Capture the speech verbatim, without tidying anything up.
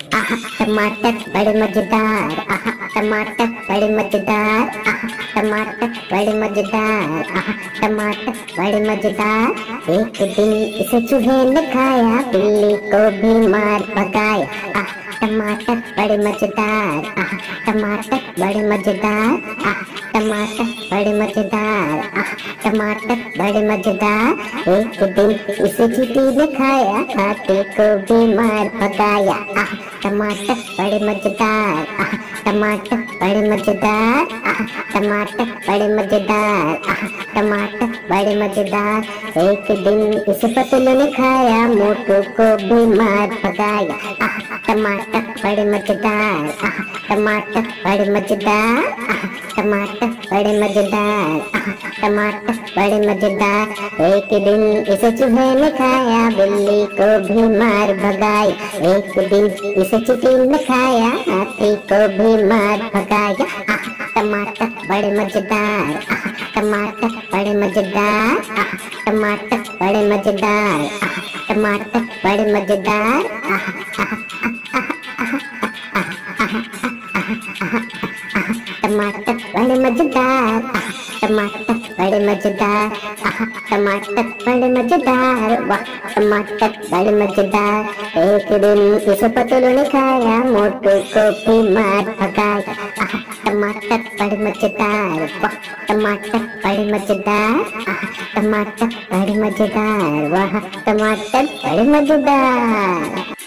आहा टमाटर बड़े मजेदार, आहा टमाटर बड़े मजेदार, आहा टमाटर बड़े मजेदार, आहा टमाटर बड़े मजेदार। एक दिन इसे चूहे ने खाया, बिल्ली को भी मार भगाया। आहा टमाटर बड़े मजेदार, आहा टमाटर बड़े मजेदार, आहा टमाटर बड़े मजेदार, आहा टमाटर बड़े मजेदार। एक दिन इसे चींटी ने खाया, हाथी को भी मार भगाया। आहा टमाटर बड़े मजेदार, आहा टमाटर बड़े मजेदार, आहा टमाटर बड़े मजेदार, आहा टमाटर बड़े मजेदार। एक दिन इसे पतलू ने खाया, मोटू को भी मार भगाया। आहा टमाटर बड़े मजेदार, आहा टमाटर बड़े मजेदार, आहा टमाटर बड़े मजेदार, आहा टमाटर बड़े मजेदार। एक दिन इसे चूहे ने खाया, बिल्ली को भी मार भगाया। एक दिन इसे चींटी ने खाया, हाथी को भी मार भगाया। आहा टमाटर बड़े मजेदार, आहा टमाटर बड़े मजेदार, आहा टमाटर बड़े मजेदार, आहा टमाटर बड़े मजेदार। आहा आहा टमाटर बड़े मजेदार, आहा टमाटर बड़े मजेदार, आहा टमाटर बड़े मजेदार, वाह टमाटर बड़े मजेदार। एक दिन इसे पतलू ने खाया, मोटू को भी मार भगाया। आहा टमाटर बड़े मजेदार, वाह टमाटर बड़े मजेदार, आहा टमाटर बड़े मजेदार, वाह टमाटर बड़े मजेदार।